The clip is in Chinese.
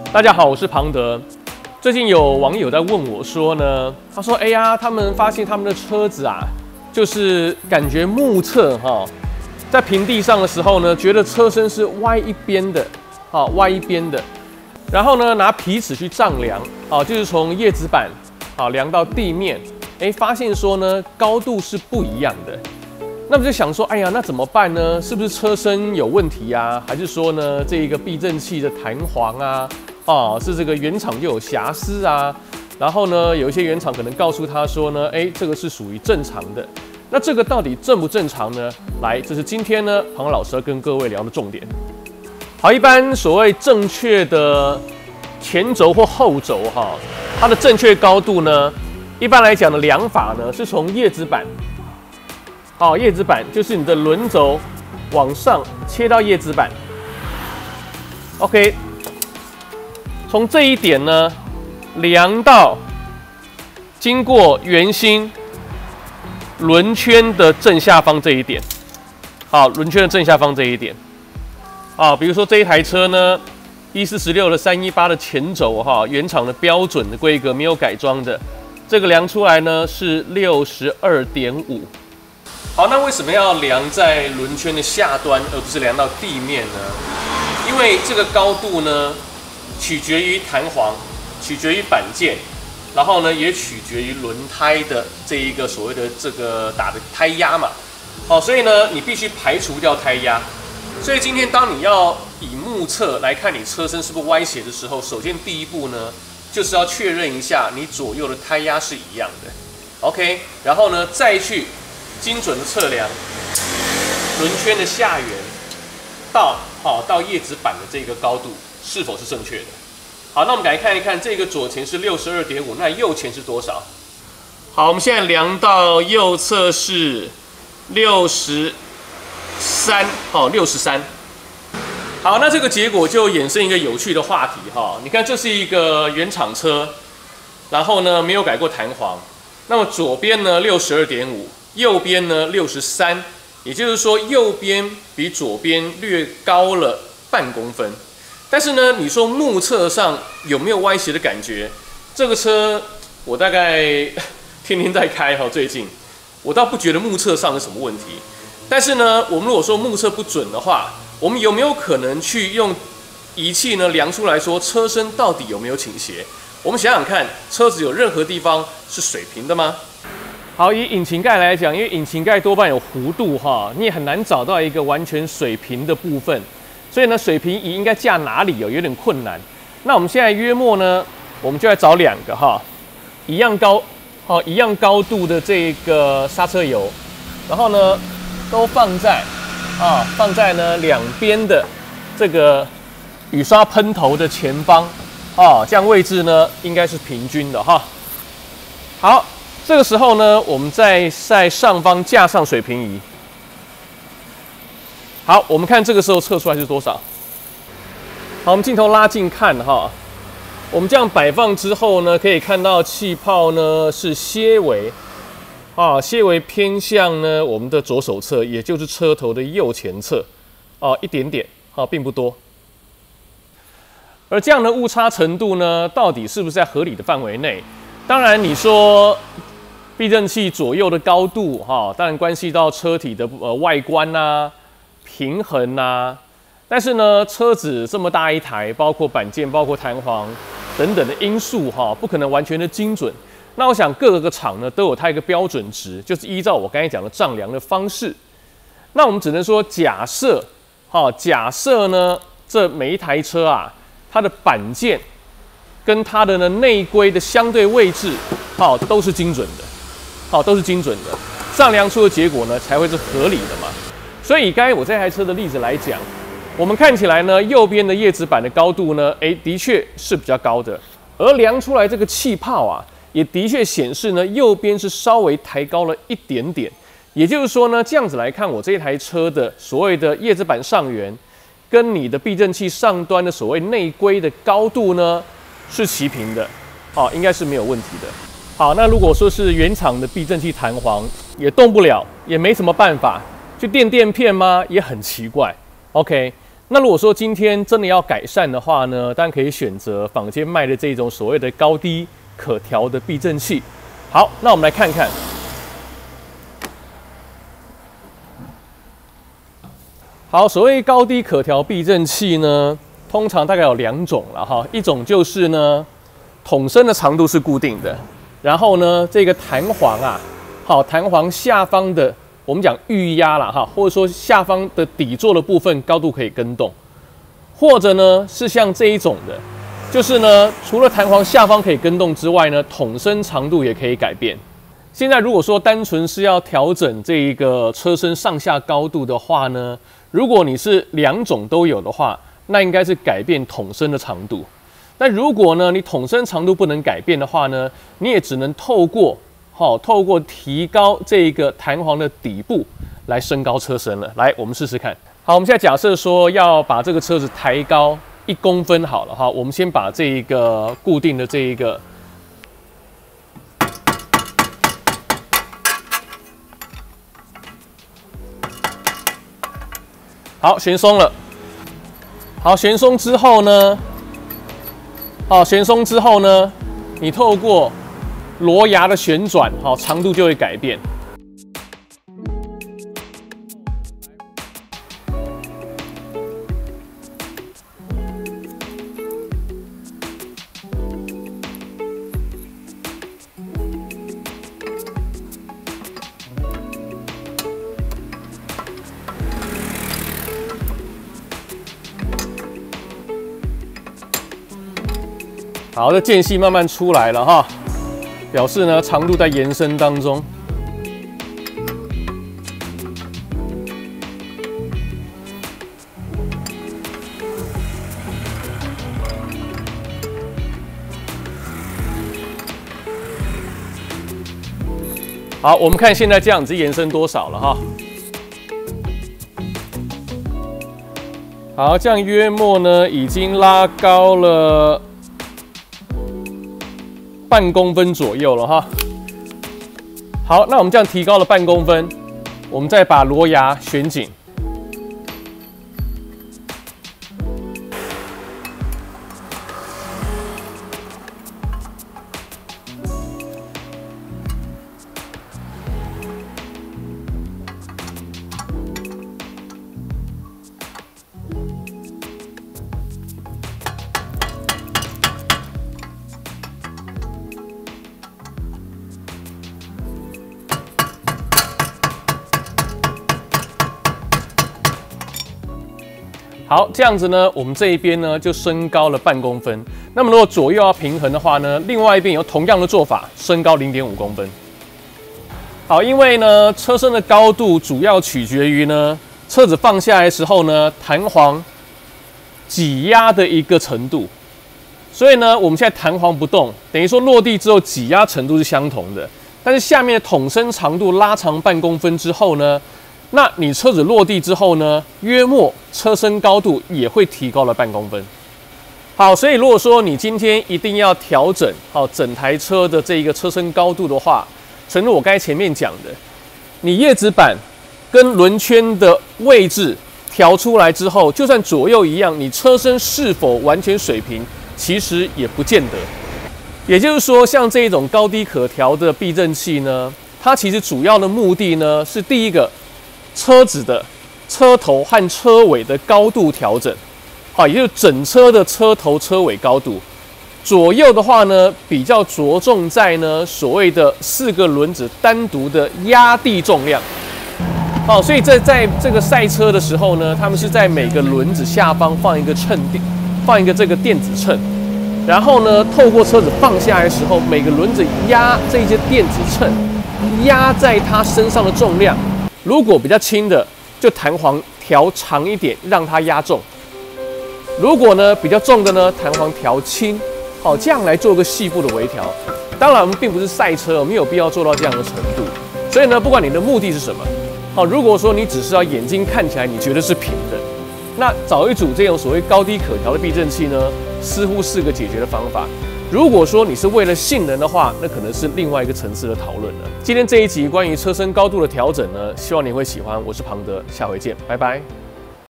大家好，我是庞德。最近有网友在问我说呢，他说：“哎呀，他们发现他们的车子啊，就是感觉目测在平地上的时候呢，觉得车身是歪一边的，歪一边的。然后呢，拿皮尺去丈量，就是从叶子板量到地面，发现说呢，高度是不一样的。那么就想说，哎呀，那怎么办呢？是不是车身有问题啊？还是说呢，这个避震器的弹簧啊？”是这个原厂就有瑕疵啊，然后呢，有一些原厂可能告诉他说呢，这个是属于正常的。那这个到底正不正常呢？来，这是今天呢庞老师要跟各位聊的重点。好，一般所谓正确的前轴或后轴它的正确高度呢，一般来讲的量法呢是从叶子板，叶子板就是你的轮轴往上切到叶子板 ，OK。从这一点呢，量到经过圆心轮圈的正下方这一点，轮圈的正下方这一点，比如说这一台车呢，1416的318的前轴原厂的标准的规格没有改装的，这个量出来呢是62.5。好，那为什么要量在轮圈的下端，而不是量到地面呢？因为这个高度呢，取决于弹簧，取决于板件，然后呢，也取决于轮胎的这一个所谓的这个打的胎压嘛。所以呢，你必须排除掉胎压。所以今天当你要以目测来看你车身是不是歪斜的时候，首先第一步呢，就是要确认一下你左右的胎压是一样的 ，OK， 然后呢，再去精准的测量轮圈的下缘到叶子板的这个高度是否是正确的。好，那我们来看一看，这个左前是62.5，那右前是多少？好，我们现在量到右侧是63，63。好，那这个结果就衍生一个有趣的话题你看，这是一个原厂车，然后呢没有改过弹簧，那么左边呢62.5，右边呢63，也就是说右边比左边略高了半公分。但是呢，你说目测上有没有歪斜的感觉？这个车我大概天天在开最近我倒不觉得目测上有什么问题。但是呢，我们如果说目测不准的话，我们有没有可能去用仪器呢量出来说车身到底有没有倾斜？我们想想看，车子有任何地方是水平的吗？好，以引擎盖来讲，因为引擎盖多半有弧度你也很难找到一个完全水平的部分。所以呢，水平仪应该架哪里有点困难。那我们现在约莫呢，我们就来找两个一样高度的这个刹车油，然后呢，都放在呢两边的这个雨刷喷头的前方这样位置呢应该是平均的好，这个时候呢，我们再在上方架上水平仪。好，我们看这个时候测出来是多少。好，我们镜头拉近看我们这样摆放之后呢，可以看到气泡呢是些微偏向呢我们的左手侧，也就是车头的右前侧一点点并不多。而这样的误差程度呢，到底是不是在合理的范围内？当然，你说避震器左右的高度当然关系到车体的外观平衡但是呢，车子这么大一台，包括板件、包括弹簧等等的因素不可能完全的精准。那我想各个厂呢都有它一个标准值，就是依照我刚才讲的丈量的方式。那我们只能说假设呢，这每一台车它的板件跟它的内规的相对位置都是精准的，都是精准的，丈量出的结果呢才会是合理的嘛。所以以刚才我这台车的例子来讲，我们看起来呢，右边的叶子板的高度呢，的确是比较高的，而量出来这个气泡也的确显示呢，右边是稍微抬高了一点点。也就是说呢，这样子来看，我这一台车的所谓的叶子板上缘，跟你的避震器上端的所谓内规的高度呢，是齐平的，应该是没有问题的。好，那如果说是原厂的避震器弹簧，也动不了，也没什么办法。去垫垫片吗？也很奇怪。OK， 那如果说今天真的要改善的话呢，当然可以选择坊间卖的这种所谓的高低可调的避震器。好，那我们来看看。好，所谓高低可调避震器呢，通常大概有2种了哈。一种就是呢，筒身的长度是固定的，然后呢，这个弹簧啊，好，弹簧下方的我们讲预压啦哈，或者说下方的底座的部分高度可以更动，或者呢是像这一种的，就是呢，除了弹簧下方可以更动之外呢，筒身长度也可以改变。现在如果说单纯是要调整这一个车身上下高度的话呢，如果你是2种都有的话，那应该是改变筒身的长度。但如果呢你筒身长度不能改变的话呢，你也只能透过提高这个弹簧的底部来升高车身了。来，我们试试看。好，我们现在假设说要把这个车子抬高1公分好了哈，我们先把这一个固定的这一个。好，悬松了。好，悬松之后呢，你透过螺牙的旋转，好，长度就会改变。好，这间隙慢慢出来了哈，表示呢长度在延伸当中。好，我们看现在这样子延伸多少了哈。好，这样约莫呢已经拉高了半公分左右了哈。好，那我们这样提高了半公分，我们再把螺牙旋紧。好，这样子呢，我们这一边呢就升高了半公分。那么如果左右要平衡的话呢，另外一边有同样的做法，升高0.5公分。好，因为呢车身的高度主要取决于呢车子放下来的时候呢弹簧挤压的一个程度，所以呢我们现在弹簧不动，等于说落地之后挤压程度是相同的。但是下面的筒身长度拉长半公分之后呢，那你车子落地之后呢，约莫车身高度也会提高了半公分。好，所以如果说你今天一定要调整好整台车的这一个车身高度的话，诚如我刚才前面讲的，你叶子板跟轮圈的位置调出来之后，就算左右一样，你车身是否完全水平，其实也不见得。也就是说，像这种高低可调的避震器呢，它其实主要的目的呢是第一个，车子的车头和车尾的高度调整，好，也就是整车的车头车尾高度。左右的话呢，比较着重在呢所谓的4个轮子单独的压地重量。好，所以在这个赛车的时候呢，他们是在每个轮子下方放一个秤垫，放一个这个电子秤，然后呢，透过车子放下来的时候，每个轮子压这些电子秤压在它身上的重量。如果比较轻的，就弹簧调长一点，让它压重；如果呢比较重的呢，弹簧调轻。好，这样来做个细部的微调。当然，我们并不是赛车，没有必要做到这样的程度。所以呢，不管你的目的是什么，好，如果说你只是要眼睛看起来你觉得是平的，那找一组这种所谓高低可调的避震器呢，似乎是个解决的方法。如果说你是为了性能的话，那可能是另外一个层次的讨论了。今天这一集关于车身高度的调整呢，希望你会喜欢。我是庞德，下回见，拜拜。